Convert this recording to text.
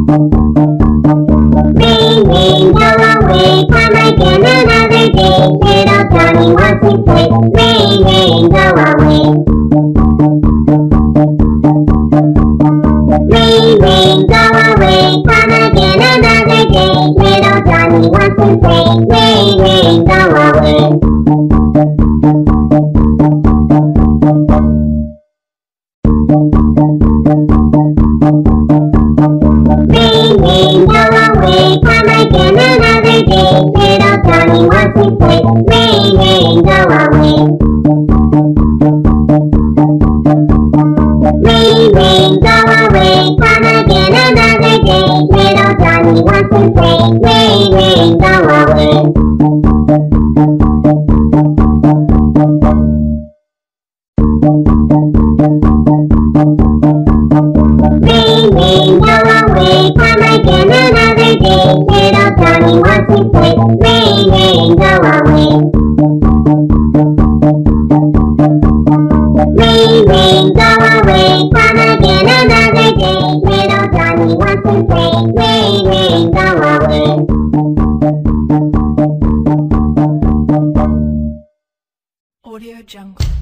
Ring, ring, go away, come again another day. Little Johnny wants to play. Ring, ring, go away. Ring, ring, go away, come again another day. Little Johnny wants to play. Ring, ring, go away. Ring, ring, go away, come again another day. Little Johnny wants to play. Ring, ring, go away. Ring, ring, go away, come again another day. Little Johnny wants to play. Ring, ring, go away. Ring, ring, go away, come again another day. Little Johnny wants to play. Ring, ring, go away. Ring, ring, go away, come again another day. Little Johnny wants to play. Ring, ring, go away. Audio Jungle.